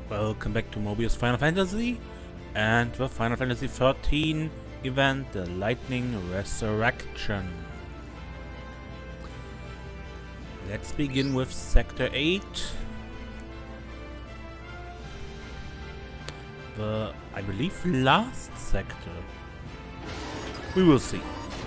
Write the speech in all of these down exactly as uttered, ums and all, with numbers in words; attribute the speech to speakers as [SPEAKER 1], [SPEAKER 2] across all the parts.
[SPEAKER 1] Welcome back to Mobius Final Fantasy and the Final Fantasy thirteen event, the Lightning Resurrection. Let's begin with Sector eight. The, I believe, last sector. We will see.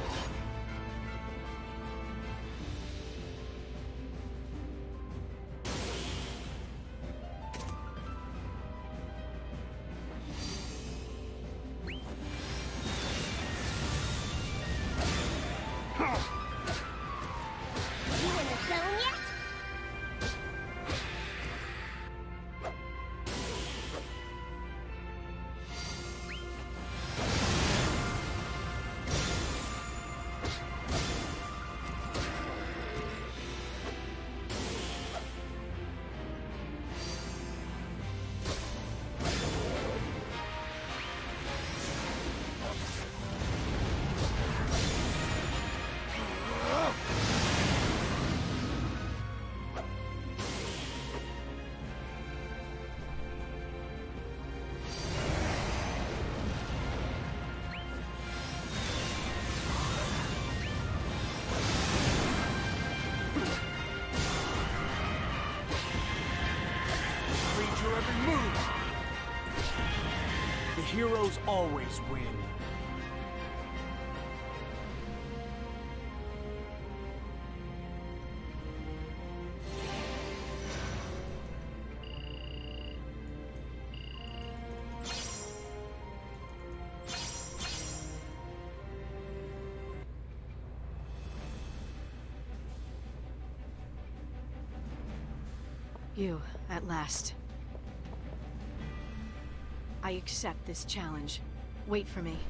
[SPEAKER 2] Heroes always win.
[SPEAKER 3] You, at last. I accept this challenge. Wait for me.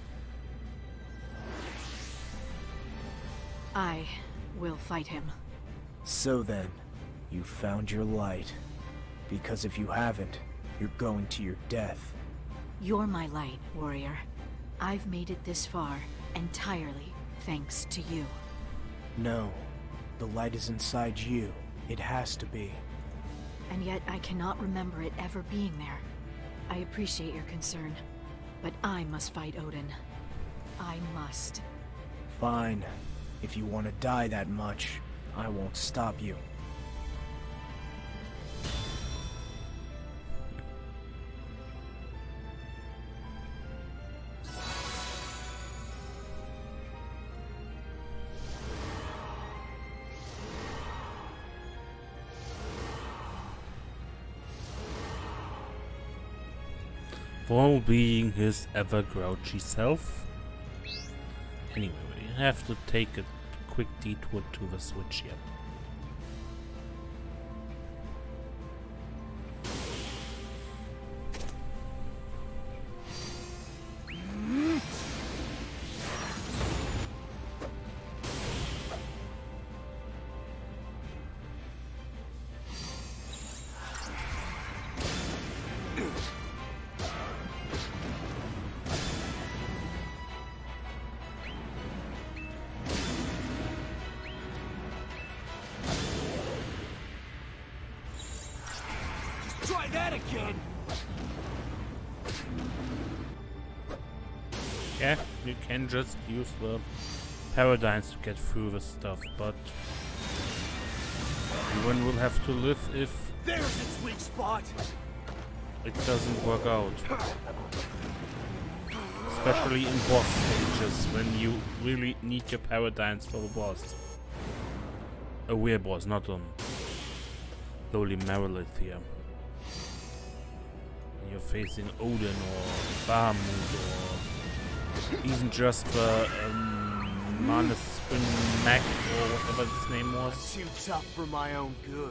[SPEAKER 3] I will fight him.
[SPEAKER 2] So then, you found your light. Because if you haven't, you're going to your death.
[SPEAKER 3] You're my light, warrior. I've made it this far entirely thanks to you.
[SPEAKER 2] No. The light is inside you. It has to be.
[SPEAKER 3] And yet I cannot remember it ever being there. I appreciate your concern, but I must fight Odin. I must.
[SPEAKER 2] Fine. If you want to die that much, I won't stop you.
[SPEAKER 1] While being his ever grouchy self. Anyway, we have to take a quick detour to the switch here.
[SPEAKER 2] Try that again!
[SPEAKER 1] Yeah, you can just use the paradigms to get through the stuff, but everyone will have to live if
[SPEAKER 2] There's its weak spot!
[SPEAKER 1] it doesn't work out. Especially in boss stages, when you really need your paradigms for the boss. A weird boss, not on lowly Merilith here. You're facing Odin or Bahamut or even just the um, Manus Spin Mac or whatever his name was.
[SPEAKER 2] Too tough for my own good.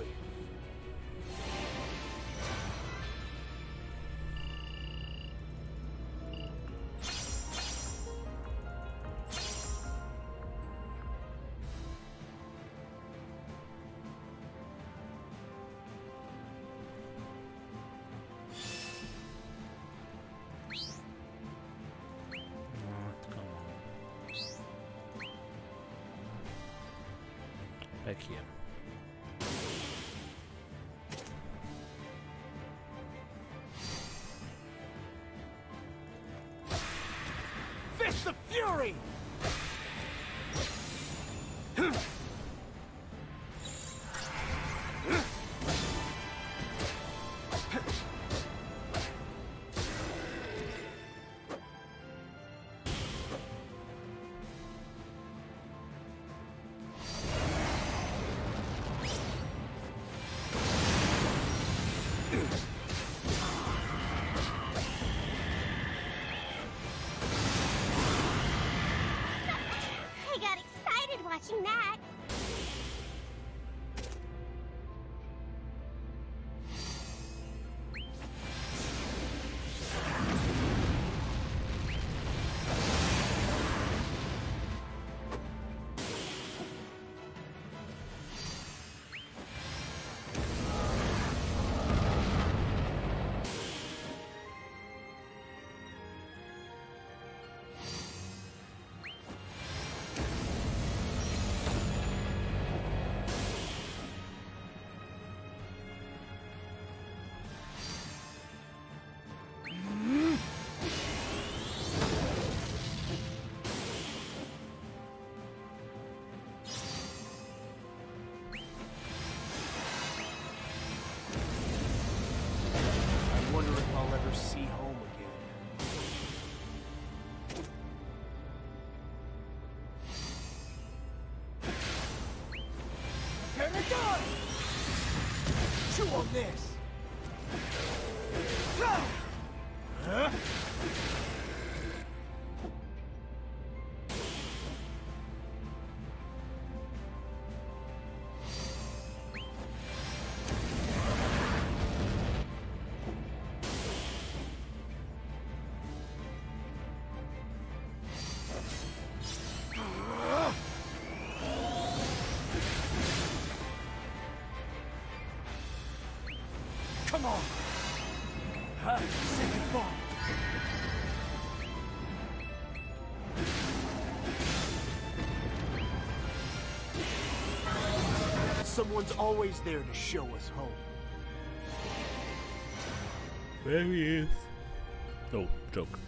[SPEAKER 1] Back here.
[SPEAKER 2] of fury!
[SPEAKER 4] I got excited watching that. See home again. Prepare to die! Chew on this! Huh? Come on! Huh? Say goodbye! Someone's always there to show us home.
[SPEAKER 1] There he is. Oh, joke.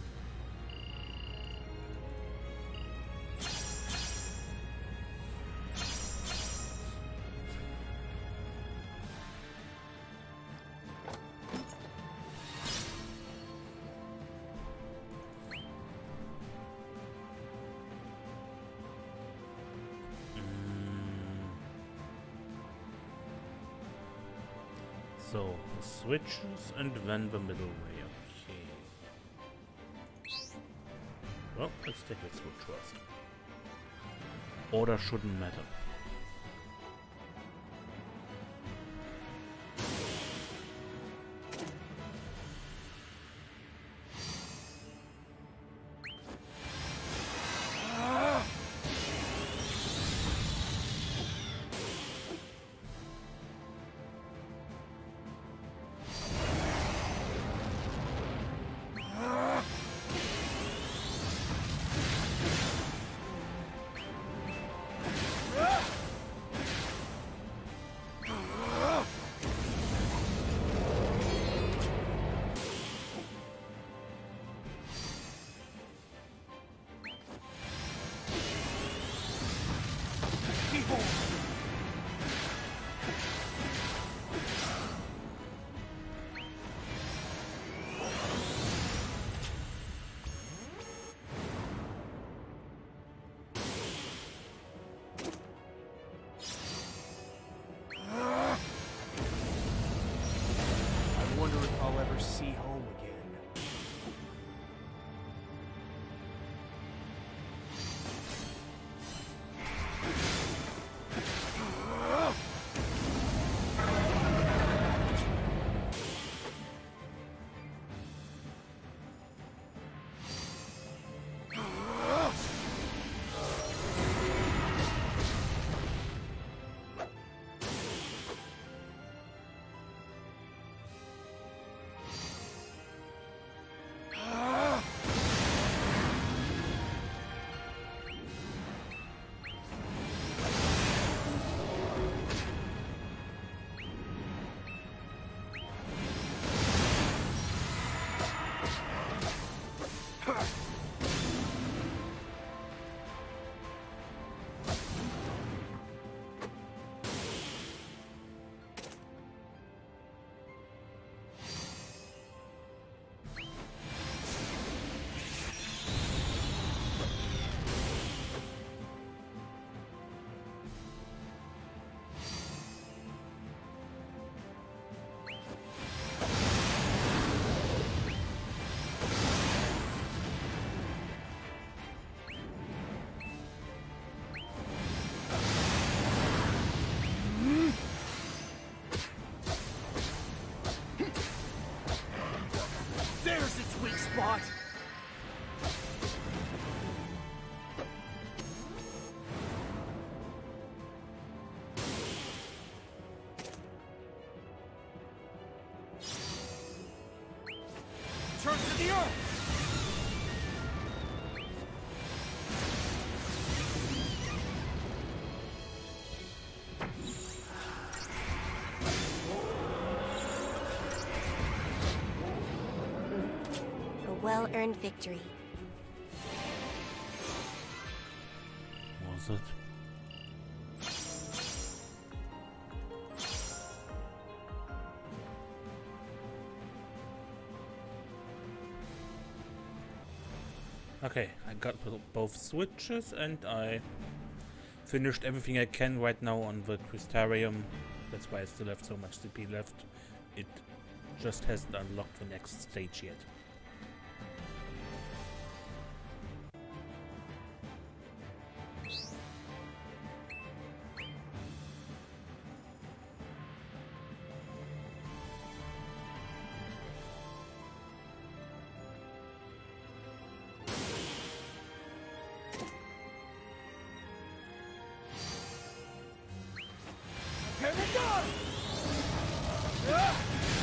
[SPEAKER 1] So, the switches and then the middle way. Okay. Well, let's take the switch first. Order shouldn't matter.
[SPEAKER 2] See home again. spot! Turn to the earth!
[SPEAKER 4] Well-earned victory.
[SPEAKER 1] Was it? Okay, I got both switches and I finished everything I can right now on the Crystarium. That's why I still have so much C P left. It just hasn't unlocked the next stage yet.
[SPEAKER 2] Here we go! Ah!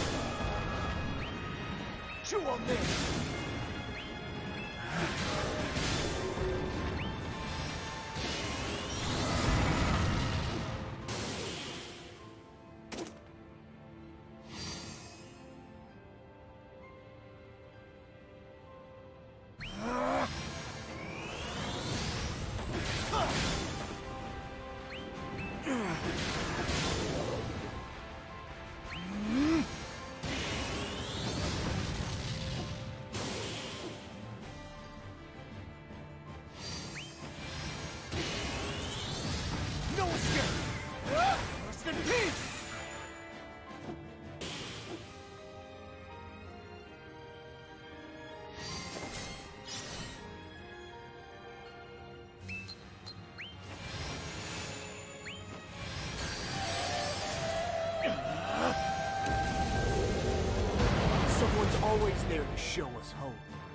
[SPEAKER 2] Chew on this! Someone's always there to show us hope.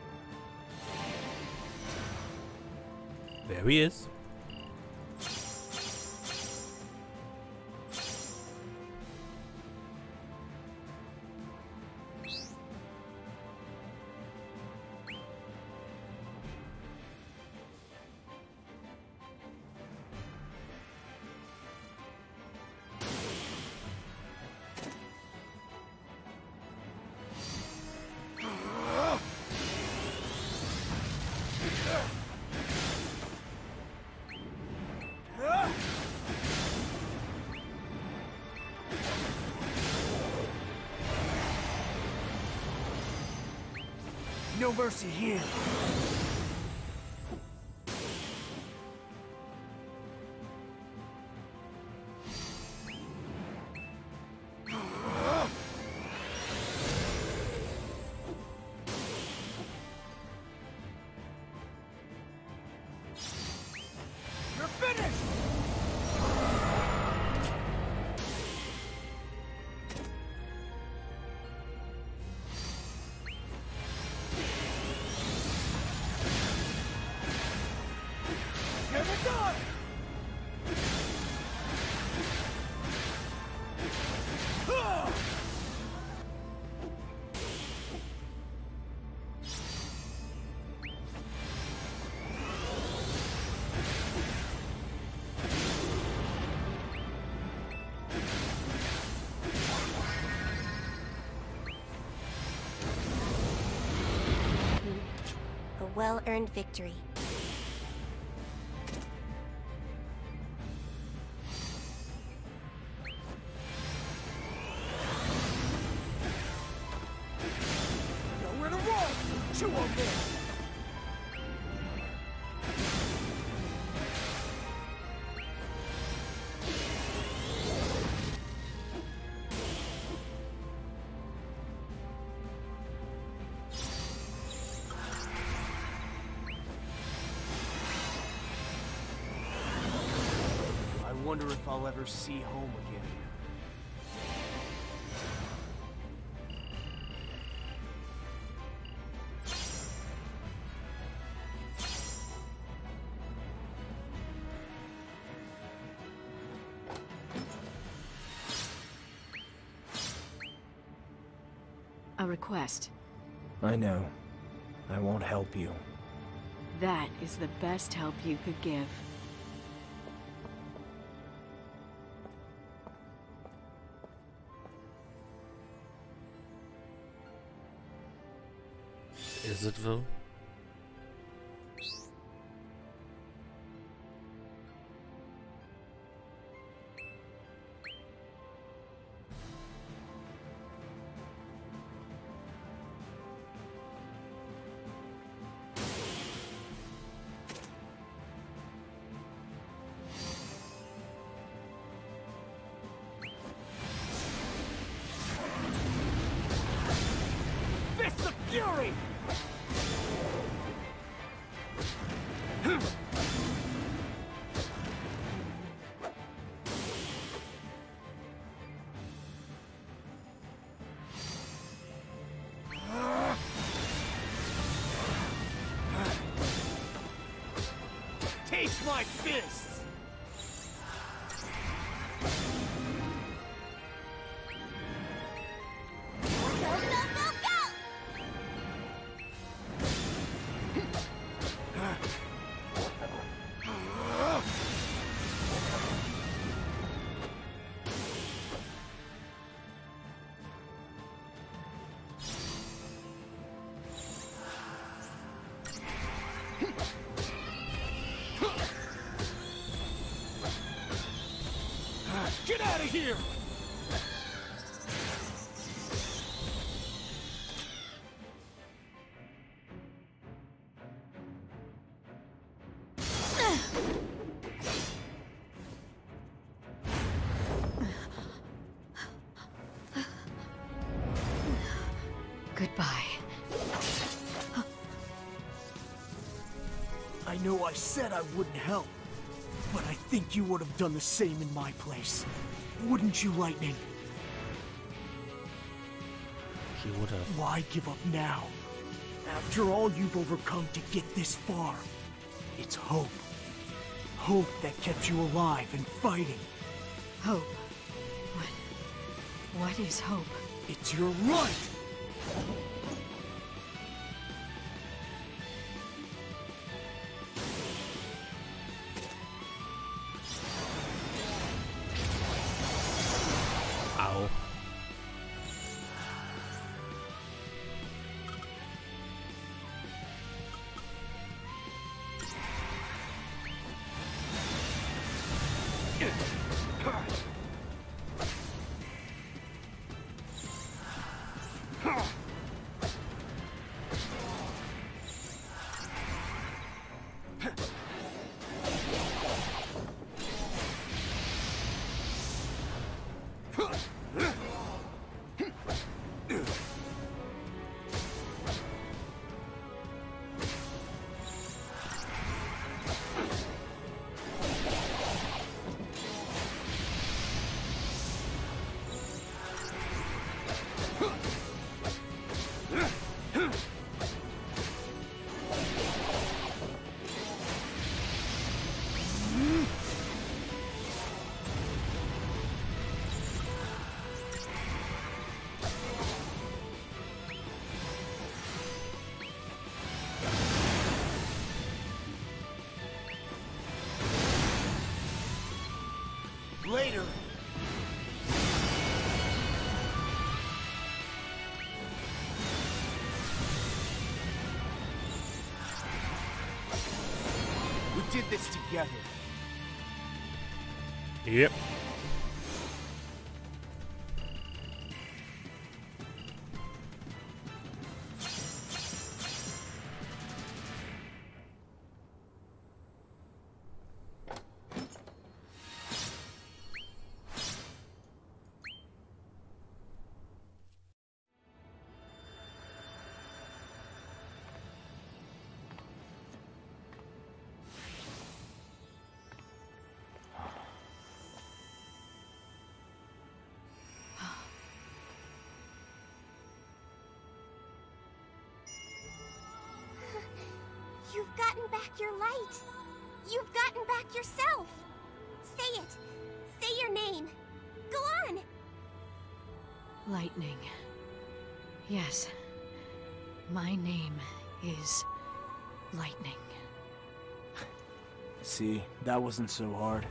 [SPEAKER 1] There he is.
[SPEAKER 2] No mercy here. You're finished!
[SPEAKER 4] A well-earned victory.
[SPEAKER 2] Nowhere to run! Chew on this! I wonder if I'll ever see home again.
[SPEAKER 3] A request.
[SPEAKER 2] I know. I won't help you.
[SPEAKER 3] That is the best help you could give.
[SPEAKER 1] Is it though?
[SPEAKER 2] Fists of Fury! Taste my fists!
[SPEAKER 4] Go, go, go, go!
[SPEAKER 2] Get out of here!
[SPEAKER 3] Goodbye.
[SPEAKER 2] I know I said I wouldn't help, but I think you would have done the same in my place. Wouldn't you, Lightning?
[SPEAKER 1] He would have.
[SPEAKER 2] Why give up now? After all you've overcome to get this far, it's hope. Hope that kept you alive and fighting.
[SPEAKER 3] Hope. What? What is hope?
[SPEAKER 2] It's your right!
[SPEAKER 1] Ow.
[SPEAKER 2] Later. We did this together.
[SPEAKER 1] Yep.
[SPEAKER 4] You've gotten back your light. You've gotten back yourself. Say it. Say your name. Go on.
[SPEAKER 3] Lightning. Yes. My name is Lightning.
[SPEAKER 2] See, that wasn't so hard.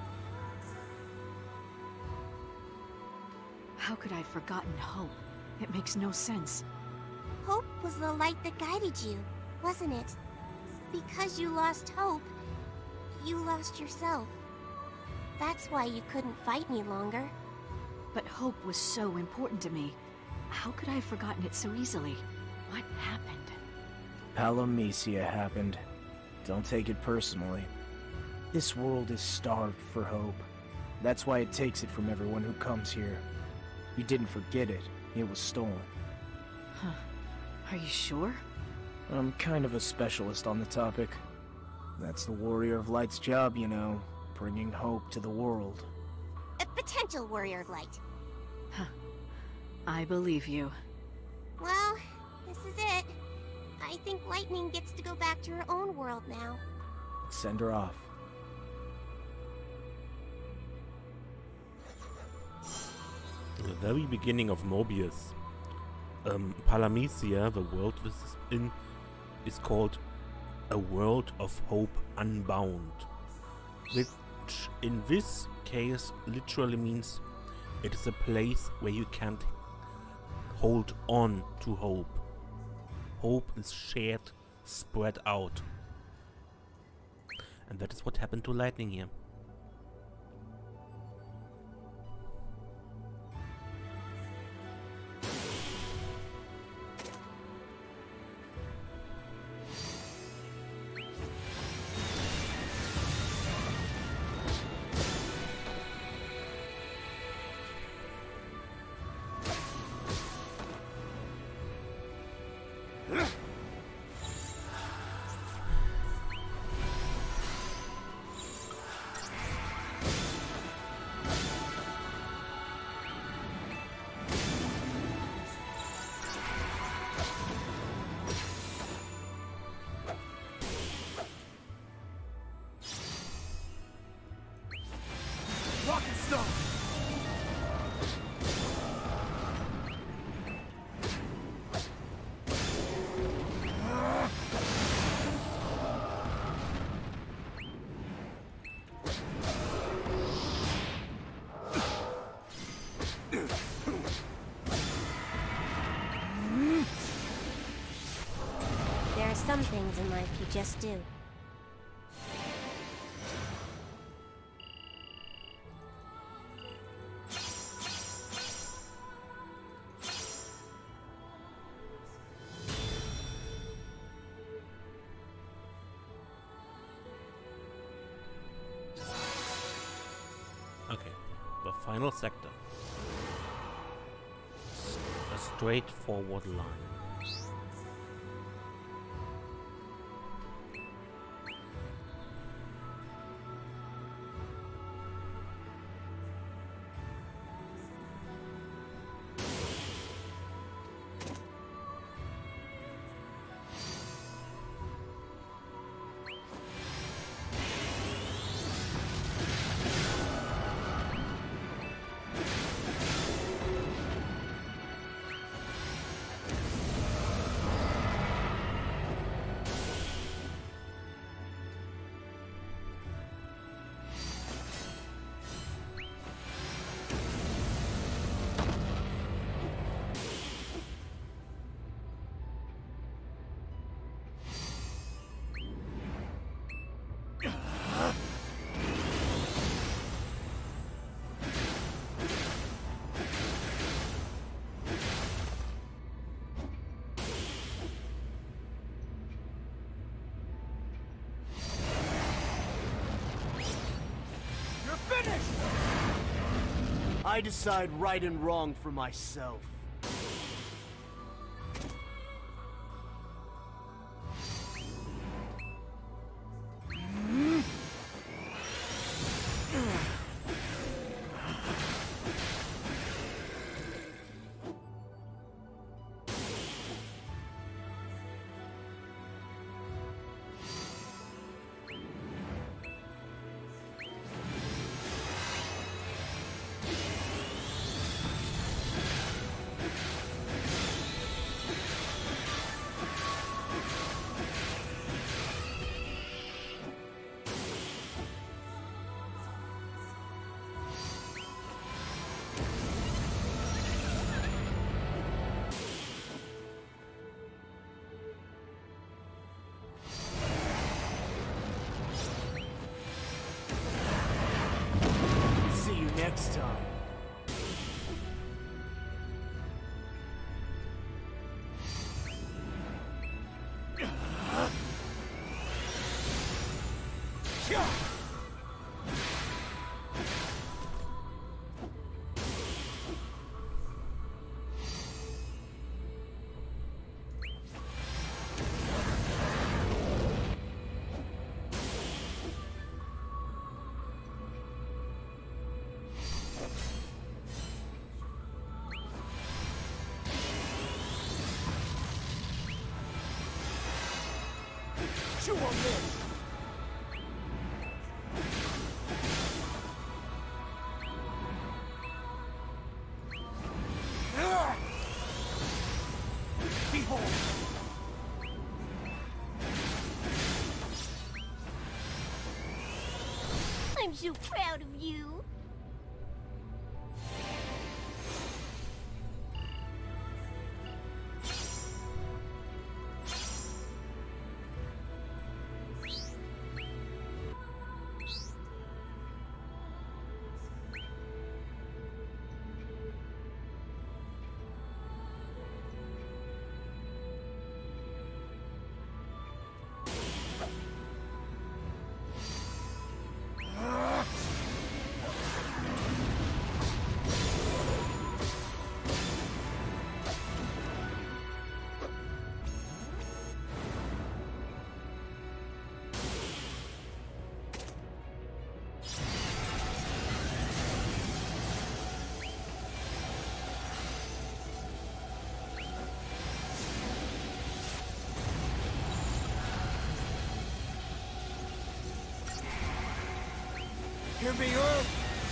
[SPEAKER 3] How could I have forgotten Hope? It makes no sense.
[SPEAKER 4] Hope was the light that guided you, wasn't it? Because you lost Hope, you lost yourself. That's why you couldn't fight me longer.
[SPEAKER 3] But Hope was so important to me. How could I have forgotten it so easily? What happened?
[SPEAKER 2] Palamecia happened. Don't take it personally. This world is starved for hope. That's why it takes it from everyone who comes here. You didn't forget it. It was stolen.
[SPEAKER 3] Huh. Are you sure?
[SPEAKER 2] I'm kind of a specialist on the topic. That's the Warrior of Light's job, you know. Bringing hope to the world.
[SPEAKER 4] A potential warrior of light.
[SPEAKER 3] Huh. I believe you.
[SPEAKER 4] Well, this is it. I think Lightning gets to go back to her own world now.
[SPEAKER 2] Send her off.
[SPEAKER 1] The very beginning of Mobius, um, Palamecia, the world this is in, is called a world of hope unbound, which in this case literally means it is a place where you can't hold on to hope. Hope is shared, spread out. And that is what happened to Lightning here.
[SPEAKER 4] There are some things in life you just do.
[SPEAKER 1] Okay, the final sector. A straightforward line.
[SPEAKER 2] I decide right and wrong for myself. Chew on this! Behold!
[SPEAKER 4] I'm so proud of you.
[SPEAKER 2] Here be Earth!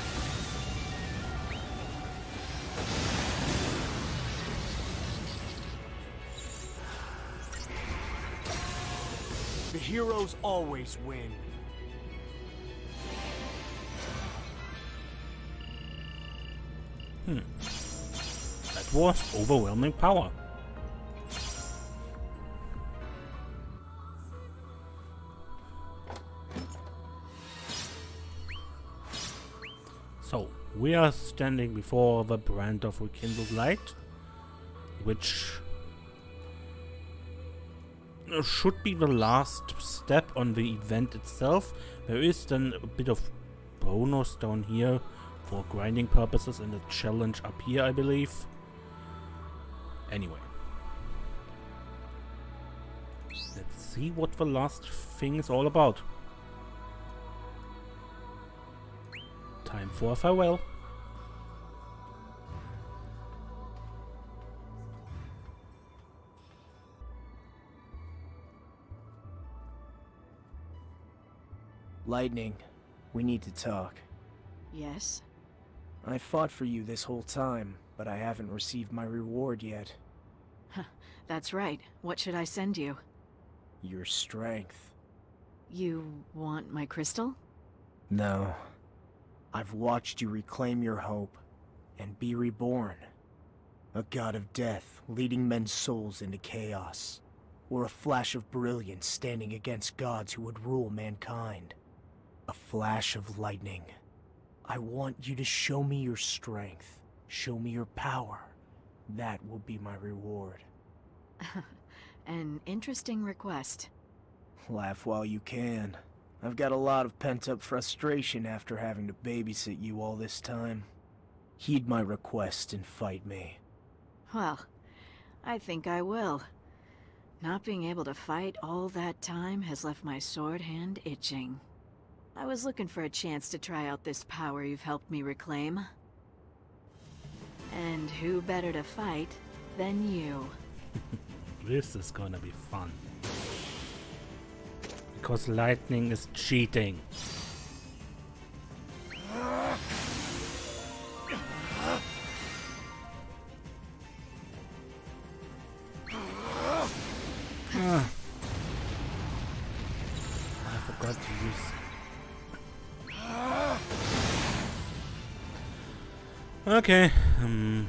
[SPEAKER 2] The heroes always win.
[SPEAKER 1] Hmm. That was overwhelming power. So, we are standing before the brand of rekindled light, which should be the last step on the event itself. There is then a bit of bonus down here for grinding purposes and a challenge up here, I believe. Anyway. Let's see what the last thing is all about. Time for a farewell.
[SPEAKER 2] Lightning, we need to talk.
[SPEAKER 3] Yes?
[SPEAKER 2] I fought for you this whole time, but I haven't received my reward yet.
[SPEAKER 3] Huh, that's right. What should I send you?
[SPEAKER 2] Your strength.
[SPEAKER 3] You want my crystal?
[SPEAKER 2] No. I've watched you reclaim your hope and be reborn. A god of death leading men's souls into chaos. Or a flash of brilliance standing against gods who would rule mankind. A flash of lightning. I want you to show me your strength. Show me your power. That will be my reward.
[SPEAKER 3] An interesting request.
[SPEAKER 2] Laugh while you can. I've got a lot of pent-up frustration after having to babysit you all this time. Heed my request and fight me.
[SPEAKER 3] Well, I think I will. Not being able to fight all that time has left my sword hand itching. I was looking for a chance to try out this power you've helped me reclaim. And who better to fight than you?
[SPEAKER 1] This is gonna be fun. Because lightning is cheating. Ah. I forgot to use. Okay. Um.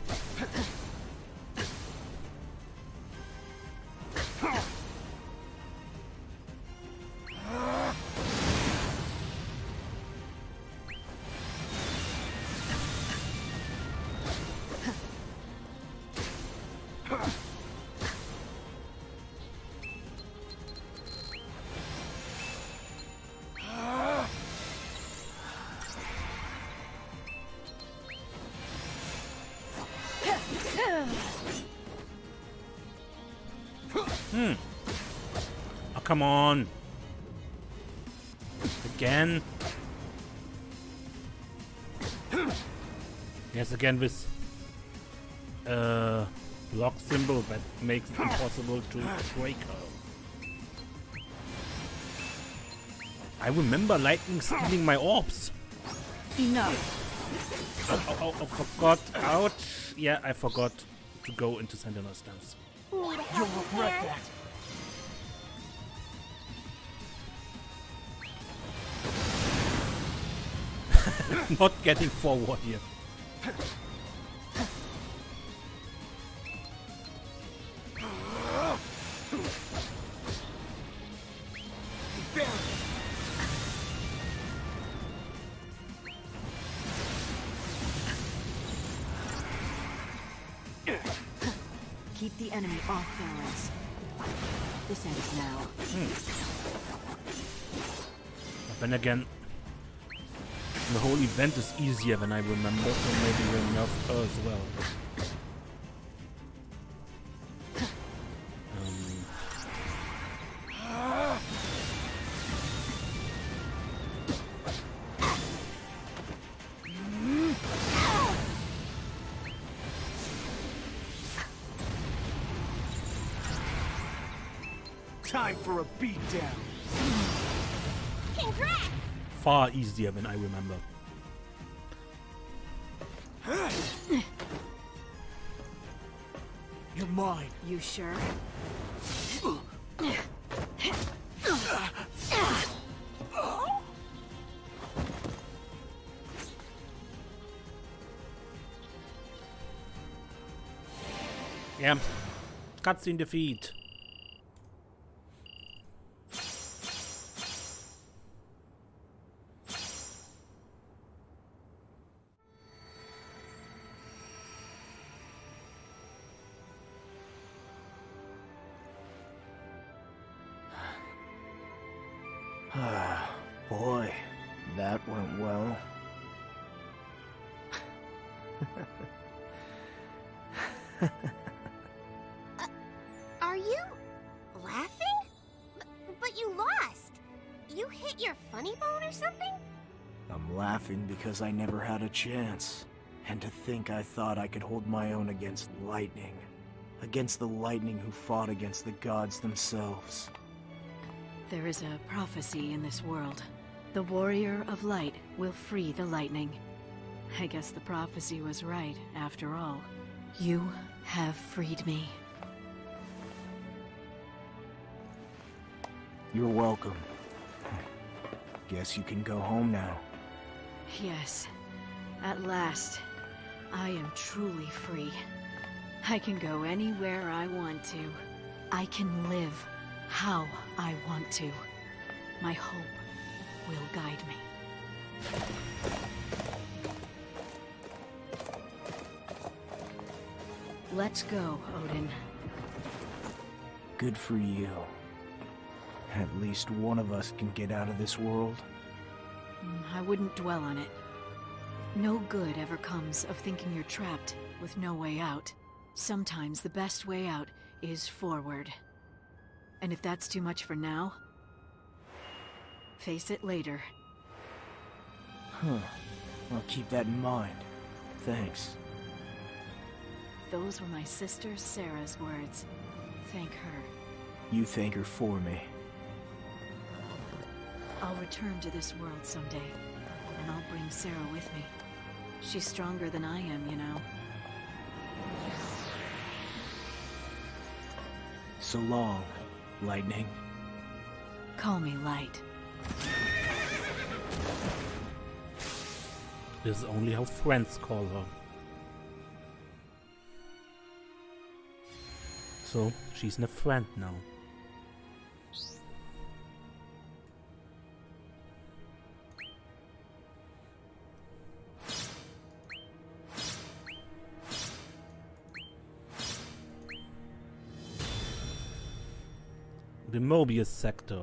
[SPEAKER 1] Hmm. Oh, come on. Again. Yes, again this uh, block symbol that makes it impossible to break her. I remember lightning stealing my orbs.
[SPEAKER 3] Enough.
[SPEAKER 1] Oh, oh, oh, oh, forgot. Ouch. Yeah, I forgot to go into Sentinel stance.
[SPEAKER 4] You'll regret that.
[SPEAKER 1] Not getting forward here.
[SPEAKER 3] Keep the enemy off balance. This ends now.
[SPEAKER 1] Hmm. But then again, the whole event is easier than I remember, so maybe we'll nerf her as well.
[SPEAKER 2] Time for a beatdown.
[SPEAKER 4] Congrats!
[SPEAKER 1] Far easier than I remember.
[SPEAKER 2] You're mine.
[SPEAKER 3] You sure?
[SPEAKER 1] Yeah. Cutscene defeat.
[SPEAKER 2] Boy, that went well.
[SPEAKER 4] uh, are you laughing? B but you lost. You hit your funny bone or something?
[SPEAKER 2] I'm laughing because I never had a chance. And to think I thought I could hold my own against lightning. Against the lightning who fought against the gods themselves.
[SPEAKER 3] There is a prophecy in this world. The warrior of light will free the lightning. I guess the prophecy was right, after all. You have freed me.
[SPEAKER 2] You're welcome. Guess you can go home now.
[SPEAKER 3] Yes. At last, I am truly free. I can go anywhere I want to. I can live how I want to. My hope will guide me. Let's go, Odin.
[SPEAKER 2] Good for you. At least one of us can get out of this world.
[SPEAKER 3] I wouldn't dwell on it. No good ever comes of thinking you're trapped with no way out. Sometimes the best way out is forward. And if that's too much for now, face it later.
[SPEAKER 2] Huh. I'll keep that in mind. Thanks.
[SPEAKER 3] Those were my sister Sarah's words. Thank her.
[SPEAKER 2] You thank her for me.
[SPEAKER 3] I'll return to this world someday, and I'll bring Sarah with me. She's stronger than I am, you know.
[SPEAKER 2] So long, Lightning.
[SPEAKER 3] Call me Light.
[SPEAKER 1] This is only how friends call her. So, she's a friend now. The Mobius sector.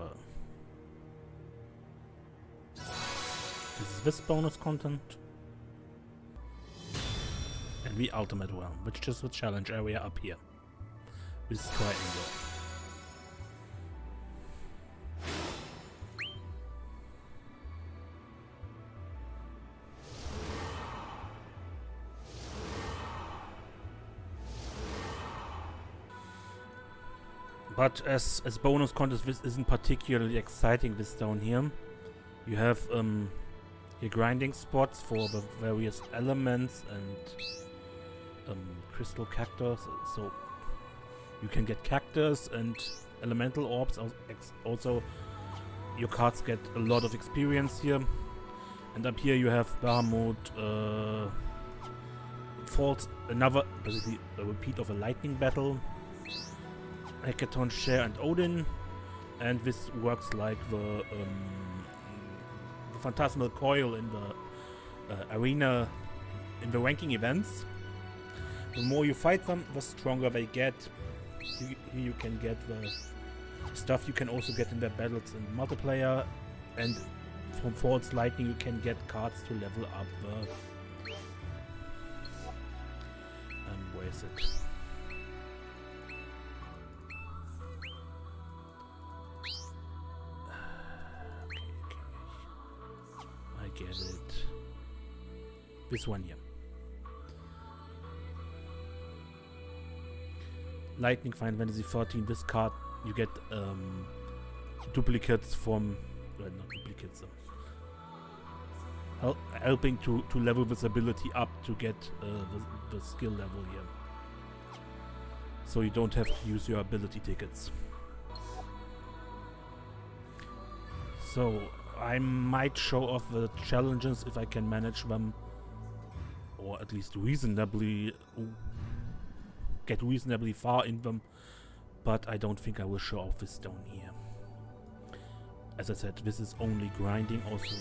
[SPEAKER 1] This is this bonus content. And the ultimate realm, which is the challenge area up here. With this triangle. But as as bonus content, this isn't particularly exciting, this down here. You have um, your grinding spots for the various elements and um, crystal cactus, so you can get cactus and elemental orbs. Also, your cards get a lot of experience here. And up here you have Bahamut, uh, Falls, another, basically a repeat of a lightning battle, Hackathon, Share, and Odin. And this works like the, um, the Phantasmal Coil in the uh, arena, in the ranking events. The more you fight them, the stronger they get. Here you can get the stuff you can also get in the battles in multiplayer, and from False Lightning you can get cards to level up the... Um, where is it? Okay, okay. I get it. This one here. Lightning Final Fantasy fourteen, this card you get um, duplicates from, well, not duplicates, um, hel helping to, to level this ability up to get uh, the, the skill level here. So you don't have to use your ability tickets. So I might show off the challenges if I can manage them, or at least reasonably get reasonably far in them, but I don't think I will show off this stone here. As I said, this is only grinding. Also,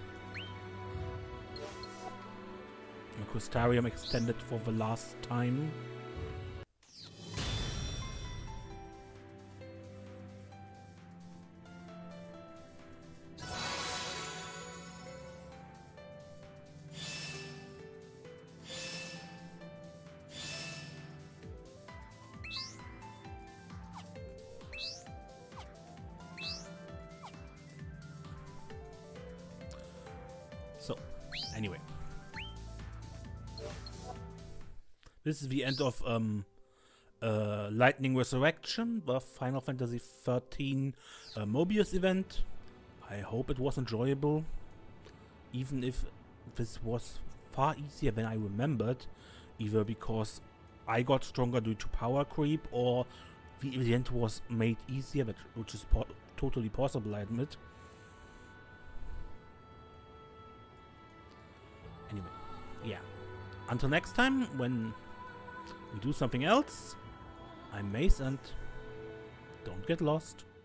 [SPEAKER 1] the Crystarium extended for the last time. So, anyway. This is the end of um, uh, Lightning Resurrection, the Final Fantasy thirteen uh, Mobius event. I hope it was enjoyable, even if this was far easier than I remembered, either because I got stronger due to power creep, or the event was made easier, which is po totally possible, I admit. Anyway, yeah. Until next time, when we do something else, I'm Mace, and don't get lost.